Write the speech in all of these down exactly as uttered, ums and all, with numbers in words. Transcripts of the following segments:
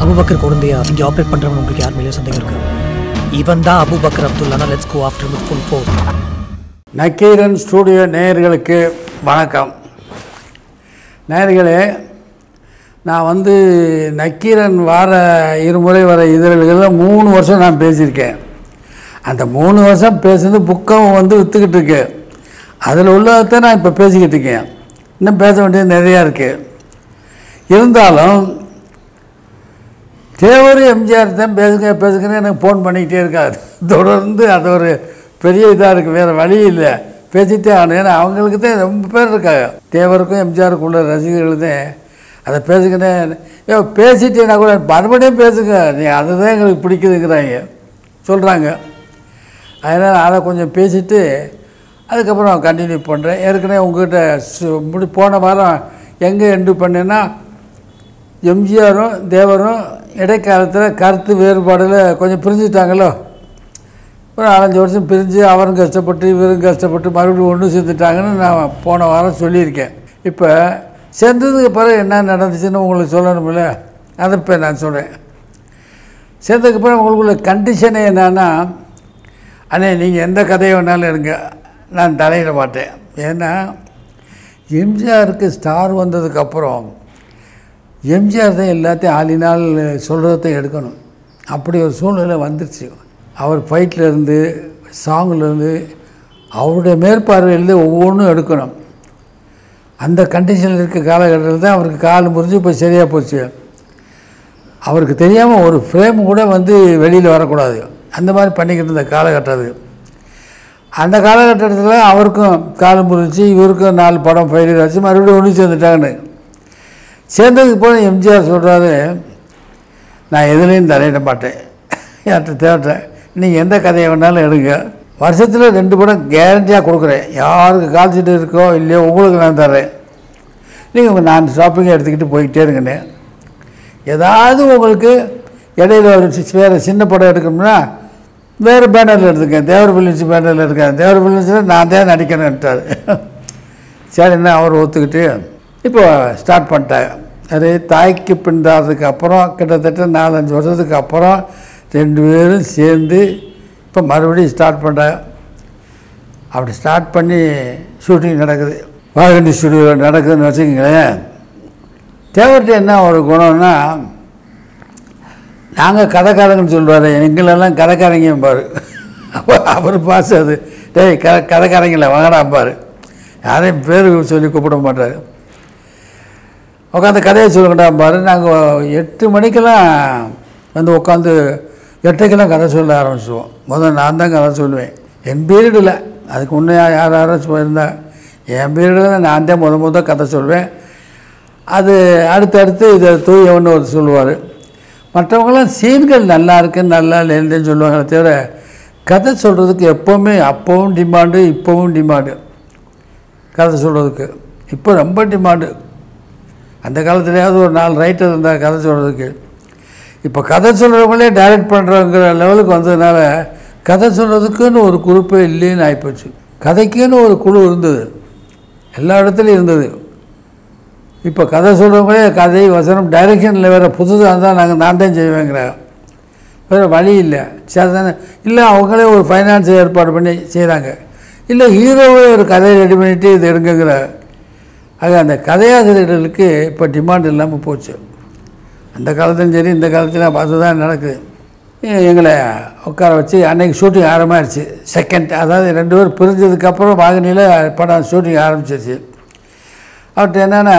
Abu Bakr குழந்தையா இங்கே operate பண்ணுறவங்க உங்களுக்கு யார் மேலேயும் சந்தேகம் இருக்கு? இவன் தான் அபுபக்கர் அப்துல்லானா. Let's go after with full force. Nakkeeran studio நேயர்களுக்கு வணக்கம். நேயர்களே, நான் வந்து நக்கீரன் வார இருமுறை வர இதழ்களில் மூணு வருஷம் நான் பேசியிருக்கேன். அந்த மூணு வருஷம் பேசுனது புக்கம் வந்து விற்றுக்கிட்டு இருக்கு. அதில் உள்ளதை நான் இப்போ பேசிக்கிட்டு இருக்கேன். இன்னும் பேச வேண்டியது நிறையா இருக்குது. இருந்தாலும் தேவர் எம்ஜிஆர் தான் பேசுங்க பேசுங்கன்னு எனக்கு ஃபோன் பண்ணிக்கிட்டே இருக்காது. தொடர்ந்து அது ஒரு பெரிய இதாக இருக்குது. வேறு வழி இல்லை, பேசிகிட்டே ஆகணும். ஏன்னா அவங்களுக்கு தான் ரொம்ப பேர் இருக்காங்க. தேவருக்கும் எம்ஜிஆருக்கும் உள்ள ரசிகர்கள் தான் அதை பேசுங்கன்னே ஏ பேசிட்டேன்னா கூட மறுபடியும் பேசுங்க, நீ அதுதான் எங்களுக்கு பிடிக்குதுங்கிறாங்க சொல்கிறாங்க. அதனால் அதை கொஞ்சம் பேசிவிட்டு அதுக்கப்புறம் கண்டினியூ பண்ணுறேன். ஏற்கனவே உங்கள்கிட்ட முடி போன வாரம் எங்கே எண்டு பண்ணேன்னா எம்ஜிஆரும் தேவரும் இடைக்காலத்தில் கருத்து வேறுபாடில் கொஞ்சம் பிரிஞ்சுட்டாங்களோ. ஒரு நாலஞ்சு வருஷம் பிரிஞ்சு அவரும் கஷ்டப்பட்டு இவரும் கஷ்டப்பட்டு மறுபடியும் ஒன்று சேர்ந்துட்டாங்கன்னு நான் போன வாரம் சொல்லியிருக்கேன். இப்போ சேர்ந்ததுக்கு பிறகு என்ன நடந்துச்சுன்னு உங்களுக்கு சொல்லணும்ல, அதை இப்போ நான் சொல்கிறேன். சேர்ந்ததுக்கு பிறகு உங்களுக்குள்ள கண்டிஷனே என்னன்னா, அண்ணே நீங்கள் எந்த கதையை வேணாலும் எடுங்க, நான் தலையிட மாட்டேன். ஏன்னா எம்ஜிஆருக்கு ஸ்டார் வந்ததுக்கப்புறம் எம்ஜிஆர் தான் எல்லாத்தையும் ஆளினால் சொல்கிறத எடுக்கணும். அப்படி ஒரு சூழ்நிலை வந்துருச்சு. அவர் ஃபைட்லேருந்து சாங்லேருந்து அவருடைய மேற்பார்வையிலேருந்து ஒவ்வொன்றும் எடுக்கணும். அந்த கண்டிஷனில் இருக்க காலகட்டத்தில் தான் அவருக்கு கால் முறிஞ்சு இப்போ சரியாக போச்சு. அவருக்கு தெரியாமல் ஒரு ஃப்ரேம் கூட வந்து வெளியில் வரக்கூடாது, அந்த மாதிரி பண்ணிக்கிட்டு இருந்த காலகட்டம் அது. அந்த காலகட்டத்தில் அவருக்கும் கால் முறிஞ்சு இவருக்கும் நாலு படம் ஃபெயிலியர் ஆச்சு, மறுபடியும் ஒன்று சேர்ந்துட்டாங்கன்னு. சேர்ந்ததுக்கு போல எம்ஜிஆர் சொல்கிறாரு, நான் எதுலேயும் தலையிட மாட்டேன், யார்கிட்ட தேட்டேன், நீங்கள் எந்த கதையை வேணாலும் எடுங்க, வருஷத்தில் ரெண்டு படம் கேரண்டியாக கொடுக்குறேன், யாருக்கு கால் சீட்டு இருக்கோ இல்லையோ உங்களுக்கு நான் தர்றேன், நீங்கள் உங்கள் நான் ஷாப்பிங்கை எடுத்துக்கிட்டு போய்கிட்டே இருங்கண்ணே. ஏதாவது உங்களுக்கு இடையில ஒரு வேறு சின்ன படம் எடுக்கணும்னா வேறு பேனரில் எடுத்துக்கேன், தேவர் பிலிம்ஸ் பேனரில் இருக்கேன், தேவர் பிலிம்ஸில் நான் தான் நடிக்கணுன்ட்டார். சரிண்ணா அவர் ஒத்துக்கிட்டு இப்போ ஸ்டார்ட் பண்ணிட்டாங்க. அது தாய்க்கு பின்தாறதுக்கு அப்புறம் கிட்டத்தட்ட நாலஞ்சு வருஷத்துக்கு அப்புறம் ரெண்டு பேரும் சேர்ந்து இப்போ மறுபடியும் ஸ்டார்ட் பண்ணுறாங்க. அப்படி ஸ்டார்ட் பண்ணி ஷூட்டிங் நடக்குது, வாகண்டி ஸ்டுடியோவில் நடக்குதுன்னு வச்சுக்கோங்களேன். தேவர்கிட்ட என்ன ஒரு குணம்னா, நாங்கள் கதைக்காரங்கன்னு சொல்லுவார், எங்களெல்லாம் கதைக்காரங்கம்பார். அப்போ அவர் பாச அது டேய் க கதைக்காரங்கள வாங்கடாம்பார். யாரையும் பேர் சொல்லி கூப்பிட மாட்டார். உட்காந்து கதையை சொல்லுங்கடாம்பார். நாங்கள் எட்டு மணிக்கெல்லாம் வந்து உட்காந்து எட்டைக்கெல்லாம் கதை சொல்ல ஆரம்பிச்சுவோம். முதல்ல நான் தான் கதை சொல்லுவேன். என் பீரியடில் அதுக்கு முன்னே யார் யாராச்சும் போயிருந்தேன், என் பீரியடில் நான் தான் முத முத கதை சொல்வேன். அது அடுத்தடுத்து இதை தூயவன்னு ஒரு சொல்லுவார். மற்றவங்களாம் சீன்கள் நல்லா இருக்குன்னு நல்லா இல்லைன்னு சொல்லுவாங்களே தவிர கதை சொல்கிறதுக்கு எப்போவுமே அப்போவும் டிமாண்டு இப்போவும் டிமாண்டு. கதை சொல்கிறதுக்கு இப்போ ரொம்ப டிமாண்டு. அந்த காலத்துலேயாவது ஒரு நாலு ரைட்டர் இருந்தால் கதை சொல்கிறதுக்கு. இப்போ கதை சொல்கிறவங்களே டைரக்ட் பண்ணுறங்கிற லெவலுக்கு வந்ததுனால கதை சொல்கிறதுக்குன்னு ஒரு குரூப்பே இல்லைன்னு ஆகிப்போச்சு. கதைக்குன்னு ஒரு குழு இருந்தது, எல்லா இடத்துலையும் இருந்தது. இப்போ கதை சொல்கிறவங்களே கதை வசனம் டைரெக்ஷனில் வேறு புதுசாக இருந்தால் நாங்கள் நான் தான் செய்வேங்கிறாங்க. வேறு வழி இல்லை. சரி தானே, இல்லை அவங்களே ஒரு ஃபைனான்ஸ் ஏற்பாடு பண்ணி செய்கிறாங்க, இல்லை ஹீரோவே ஒரு கதையை ரெடி பண்ணிவிட்டு இது எடுங்கிற. ஆக அந்த கதையாசிரியர்களுக்கு இப்போ டிமாண்ட் இல்லாமல் போச்சு. அந்த காலத்துலையும் சரி இந்த காலத்துலையும் பார்த்து தான் நடக்குது. எங்களை உட்கார வச்சு அன்றைக்கி ஷூட்டிங் ஆரம்பிச்சிருச்சு. செகண்ட், அதாவது ரெண்டு பேர் பிரிஞ்சதுக்கப்புறம் வாகனியில் படம் ஷூட்டிங் ஆரம்பிச்சிருச்சு. அவர்கிட்ட என்னென்னா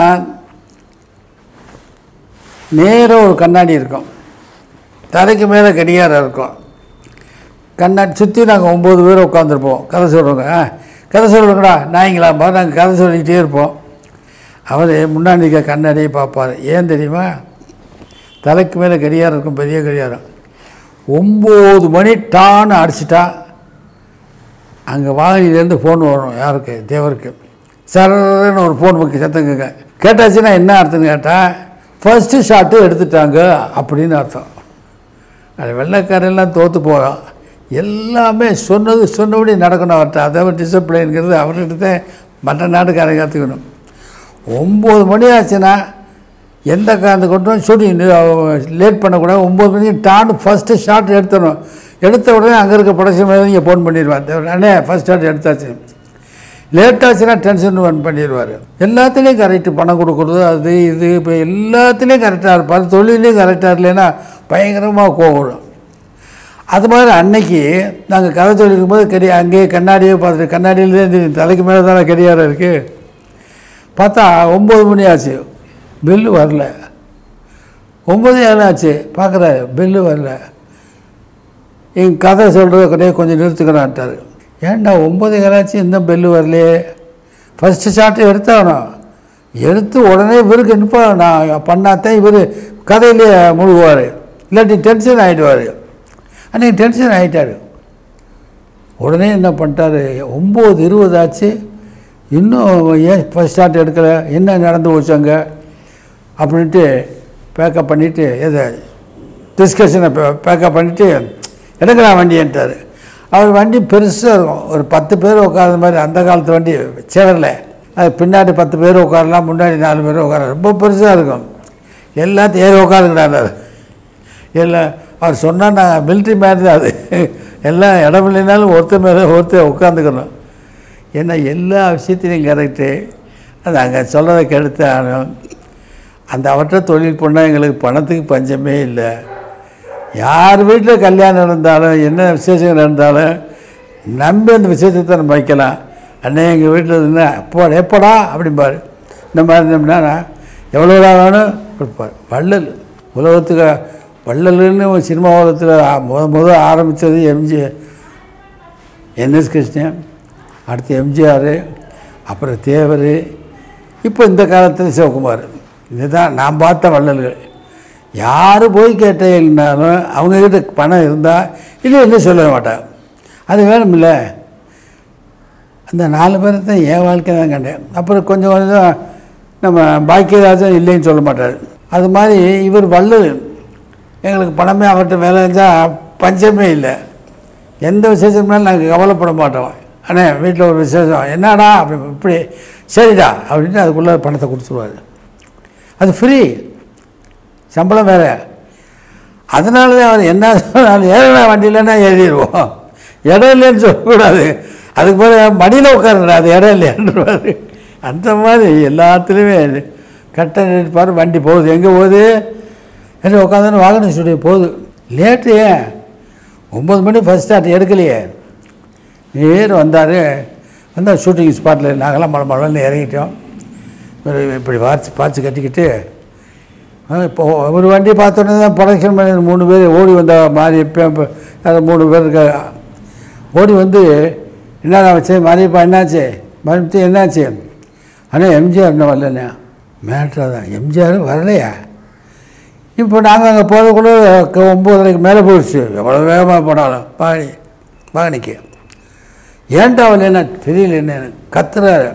நேராக ஒரு கண்ணாடி இருக்கும், தலைக்கு மேலே கடிகாரம் இருக்கும். கண்ணாடி சுற்றி நாங்கள் ஒம்பது பேர் உட்காந்துருப்போம். கதை சொல்கிறவங்க கதை சொல்கிறோங்கடா நாய்ங்களாம்பா, நாங்கள் கதை சொல்லிக்கிட்டே இருப்போம். அவர் முன்னாடி இருக்க கண்ணாடியை பார்ப்பார். ஏன் தெரியுமா, தலைக்கு மேலே கடிகாரம் இருக்கும், பெரிய கடிகாரம். ஒம்பது மணி டான்னு அடிச்சிட்டா அங்கே வாகனிலேருந்து ஃபோன் வரும். யாருக்கு? தேவருக்கு. சரன்னு ஒரு ஃபோன் முக்கிய சத்தங்க கேட்டாச்சுன்னா என்ன அர்த்தம்னு கேட்டால் ஃபஸ்ட்டு ஷாட்டு எடுத்துட்டாங்க அப்படின்னு அர்த்தம். அது வெள்ளைக்காரெல்லாம் தோற்று போகிறோம். எல்லாமே சொன்னது சொன்னபடி நடக்கணும் அவர்கிட்ட. அதை டிசிப்ளின்ங்கிறது அவர்கிட்ட தான் மற்ற நாட்டுக்காரங்க கற்றுக்கணும். ஒம்பது மணி ஆச்சுன்னா எந்த காரணத்தை கொண்டும் ஷூட்டிங் லேட் பண்ணக்கூடாது. ஒம்பது மணிக்கு டான்னு ஃபஸ்ட்டு ஷாட் எடுத்துடணும். எடுத்த உடனே அங்கே இருக்க ப்ரொடக்ஷன் மேலே இங்கே ஃபோன் பண்ணிடுவார், அண்ணே ஃபஸ்ட் ஷாட் எடுத்தாச்சு. லேட்டாச்சுன்னா டென்ஷன் ஒன் பண்ணிடுவார். எல்லாத்துலேயும் கரெக்டு, பணம் கொடுக்குறது அது இது இப்போ எல்லாத்துலேயும் கரெக்டாக இருப்பார். தொழிலையும் கரெக்டாக இல்லைன்னா பயங்கரமாக கோவம். அது மாதிரி அன்னைக்கு நாங்கள் கதை சொல்லியிருக்கும் போது கெடி அங்கேயே கண்ணாடியே பார்த்துட்டு கண்ணாடியிலே தெரியும் தலைக்கு மேலே தானே கெடியாரம் இருக்குது. பார்த்தா ஒம்பது மணி ஆச்சு, பில்லு வரல. ஒம்பது ஏழு ஆச்சு, பார்க்குறாரு பில்லு வரல. எங்கள் கதை சொல்கிறது கிடையாது, கொஞ்சம் நிறுத்துக்கிறான்ட்டார். ஏன்டா ஒம்பது ஏழாச்சு இன்னும் பெல்லு வரலையே? ஃபஸ்ட்டு ஷாட்டு எடுத்தாகணும். எடுத்து உடனே இவருக்கு நிற்பா நான் பண்ணாதான் இவர் கதையிலே முழுகுவார், இல்லாட்டி டென்ஷன் ஆகிடுவார். அன்றைக்கி டென்ஷன் ஆகிட்டார். உடனே என்ன பண்ணிட்டாரு, ஒம்பது இருபது ஆச்சு, இன்னும் ஏன் ஃபஸ்ட் ஷாட் எடுக்கலை, என்ன நடந்து போச்சாங்க அப்படின்ட்டு பேக்கப் பண்ணிவிட்டு எதை டிஸ்கஷனை பேக்கப் பண்ணிவிட்டு எடுக்கலாம் வண்டின்ட்டார். அவர் வண்டி பெருசாக இருக்கும், ஒரு பத்து பேர் உட்கார மாதிரி. அந்த காலத்து வண்டி சேரலை, அது பின்னாடி பத்து பேர் உட்காரலாம், முன்னாடி நாலு பேர் உட்கார, ரொம்ப பெருசாக இருக்கும். எல்லாத்தையும் ஏறி உட்காந்துக்கிட்டார். எல்லாம் அவர் சொன்னால் நான் மிலிட்ரி மாதிரி தான் அது, எல்லாம் இடம் இல்லைனாலும் ஒருத்தர் மேலே ஒருத்தர் உட்காந்துக்கணும். ஏன்னா எல்லா விஷயத்திலையும் கரெக்டு. அது அங்கே சொல்கிறத கெடுத்து ஆனும். அந்த அவற்றை தொழில் பண்ணால் எங்களுக்கு பணத்துக்கு பஞ்சமே இல்லை. யார் வீட்டில் கல்யாணம் நடந்தாலும் என்ன விசேஷங்கள் நடந்தாலும் நம்பி அந்த விசேஷத்தை நம்ம வைக்கலாம். அண்ணே எங்கள் வீட்டில் இருந்தா எப்போ எப்படா அப்படிம்பார். இந்த மாதிரி நம்பினா எவ்வளோடா வேணும் கொடுப்பார். வள்ளல் உலகத்துக்கு வள்ளல்னு சினிமா உலகத்தில் முத முத ஆரம்பித்தது எம்ஜி என்எஸ் கிருஷ்ணன், அடுத்து எம்ஜிஆர், அப்புறம் தேவர், இப்போ இந்த காலத்தில் சிவகுமார். இதுதான் நான் பார்த்த வள்ளல்கள். யார் போய் கேட்டீங்கன்னாலும் அவங்கக்கிட்ட பணம் இருந்தால் இல்லை இல்லை சொல்ல மாட்டாங்க. அது வேணுமில்ல. அந்த நாலு பேரை தான் என் வாழ்க்கை தான் கண்டேன். அப்புறம் கொஞ்சம் கொஞ்சம் நம்ம பாக்கியராஜன் இல்லைன்னு சொல்ல மாட்டார். அது மாதிரி இவர் வள்ளல். எங்களுக்கு பணமே அவர்கிட்ட வேலை செஞ்சால் பஞ்சமே இல்லை. எந்த விசேஷம்னாலும் நாங்கள் கவலைப்பட மாட்டோம். ஆனால் வீட்டில் ஒரு விசேஷம் என்னடா அப்படி இப்படி சரிடா அப்படின்ட்டு அதுக்குள்ளே பணத்தை கொடுத்துருவார். அது ஃப்ரீ, சம்பளம் வேறு. அதனால தான் அவர் என்ன சொன்னாலும் ஏறா வண்டியிலன்னா ஏறிடுவோம், இடம் இல்லைன்னு சொல்லக்கூடாது. அதுக்கு பிறகு மடியில் உட்காருங்கடா, அது இடம் இல்லைன்றார். அந்த மாதிரி எல்லாத்துலேயுமே கரெக்டாக நினைப்பார். வண்டி போகுது, எங்கே போகுது என்ன உட்காந்து வாகன ஸ்டுடியோ போகுது. லேட்டு ஏன் ஒம்பது மணி ஃபஸ்ட் ஸ்டார்ட் எடுக்கலையே. நேர் வந்தார். வந்தால் ஷூட்டிங் ஸ்பாட்டில் நாங்களாம் மழை மழைன்னு இறங்கிட்டோம். இப்படி வாட்சி பாய்ச்சி கட்டிக்கிட்டு இப்போ ஒரு வண்டி பார்த்தோன்னே தான் ப்ரொடக்ஷன் மேனேஜர் மூணு பேர் ஓடி வந்தால் மாறி அது மூணு பேர் இருக்கா. ஓடி வந்து என்னடா வச்சு மாறிப்பா என்னாச்சு மறுபடியும் என்னாச்சு? ஆனால் எம்ஜிஆர் என்ன வரலண்ணே. மேட்ரா தான் எம்ஜிஆர் வரலையா? இப்போ நாங்கள் அங்கே போகிறதுக்குள்ளே ஒம்பதரைக்கு மேலே போயிடுச்சு. எவ்வளோ வேகமாக போனாலும் பாணி பாணிக்கு ஏன்டா வரலன்னா தெரியல என்ன கத்துறாரு.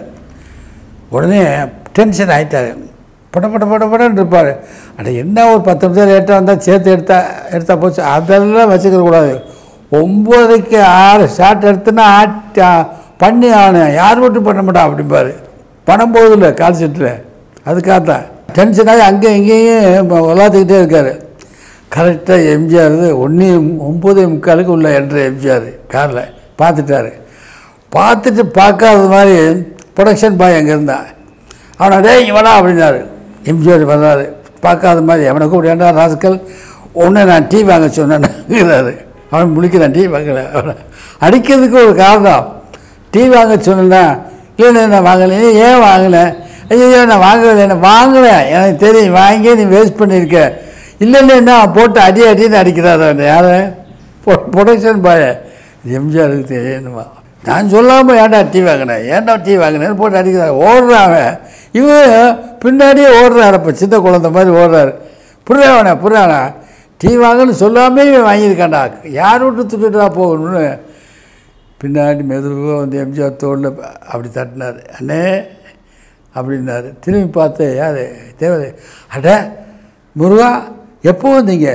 உடனே டென்ஷன் ஆகிட்டார். பட பட பட படன்னு இருப்பார். அட என்ன ஒரு பத்து நிமிஷம் லேட்டாக வந்தால் சேர்த்து எடுத்தா எடுத்தால் போச்சு. அதெல்லாம் வச்சுக்கிற கூடாது. ஒம்பதுக்கு ஆறு ஷார்ட் எடுத்துன்னா ஆட்டி பண்ணி ஆகணும். யார் மட்டும் பண்ண மாட்டா அப்படிம்பார். பணம் போகுதில்ல கால் ஷீட்டில். அதுக்காகத்தான் டென்ஷனாகி அங்கேயும் இங்கேயும் விளாத்துக்கிட்டே இருக்கார். கரெக்டாக எம்ஜிஆர் ஒன்று ஒம்பது முக்காலுக்கு உள்ள என்ற எம்ஜிஆர் காரில் பார்த்துட்டார். பார்த்துட்டு பார்க்காத மாதிரி ப்ரொடக்ஷன் பாய் அங்கே இருந்தான். அவனை டே இவனா அப்படின்னாரு. எம்ஜிஆர் வர்றாரு. பார்க்காத மாதிரி அவனை கூப்பிட்டு ராஸ்கல் ஒன்று நான் டீ வாங்க சொன்னேன்னாரு. அவன் முழிக்கிறான். டீ வாங்கலை. அவனை அடிக்கிறதுக்கு ஒரு காரணம். டீ வாங்க சொன்னேன்னா இல்லைண்ணே நான் வாங்கலை. ஏன் வாங்கலை? ஐயோ நான் வாங்கலை. என்ன வாங்கலை எனக்கு தெரியும். வாங்கி நீ வேஸ்ட் பண்ணியிருக்க. இல்லை இல்லைன்னா போட்டு அடி அடின்னு அடிக்கிறாரு. அவன் யார்? ப்ரொடக்ஷன் பாய எம்ஜிஆருக்கு தெரியணுமா? நான் சொல்லாமல் ஏன்டா டீ வாங்கினேன் ஏன்டா டீ வாங்கினேன்னு போட்டு அடிக்கிறாங்க. ஓடுறாங்க. இவன் பின்னாடியே ஓடுறாரு. இப்போ சின்ன குழந்தை மாதிரி ஓடுறாரு. புரியாவண்ணே புரியாண்ணா டீ வாங்கன்னு சொல்லாமே இவன் வாங்கியிருக்காண்டா. யார் விட்டு துட்டுட்டா போகணும்னு பின்னாடி மெதுவாக வந்து எம்ஜிஆர் தோளில் அப்படி தட்டினார். அண்ணே அப்படின்னாரு. திரும்பி பார்த்து யார்? தேவை. அட முருகா எப்போ வந்தீங்க?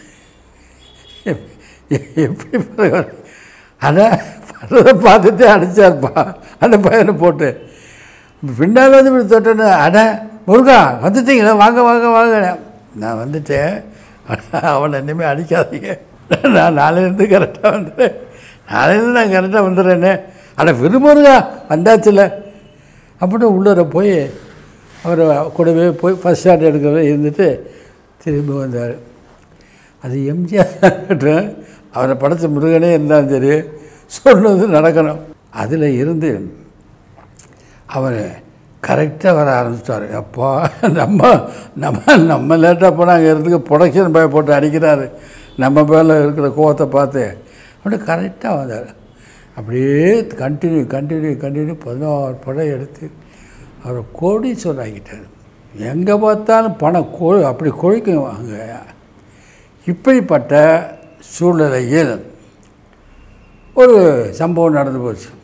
எப்படி அட படுறதை பார்த்துட்டே அடித்தார்ப்பா அந்த பையனை போட்டு. பின்னால் வந்து இப்படி தொட்டேன்னு அட முருகா வந்துட்டீங்களா, வாங்க வாங்க வாங்க. நான் வந்துட்டேன், அவனை இனிமேல் அடிக்காதீங்க, நான் நாளையிலேருந்து கரெக்டாக வந்துடுறேன், நாளையிலேருந்து நான் கரெக்டாக வந்துடுறேன்னே. ஆனால் விரும்புறா வந்தாச்சுல அப்படின்னு உள்ளே போய் அவரை கூடவே போய் ஃபஸ்ட் ஷாட் எடுக்கிறத இருந்துட்டு திரும்பி வந்தார். அது எம்ஜிஆர் அவரை படைத்த முருகனே இருந்தாலும் சரி சொன்னது நடக்கணும். அதில் இருந்து அவர் கரெக்டாக வர ஆரம்பிச்சிட்டார். அப்போ நம்ம நம்ம நம்ம லேட்டாக போனால் அங்கே இருந்துக்கு ப்ரொடக்ஷன் பாய் போட்டு அடிக்கிறாரு, நம்ம மேலே இருக்கிற கோவத்தை பார்த்து அப்படியே கரெக்டாக வந்தார். அப்படியே கண்டினியூ கண்டினியூ கண்டினியூ பதினாறு படம் எடுத்து அவரை கோடீஸ்வரர் ஆகிட்டார். எங்கே பார்த்தாலும் பணம் கொ அப்படி கொழிக்கும் அங்கே. இப்படிப்பட்ட சூழ்நிலையில் ஒரு சம்பவம் நடந்து போச்சு.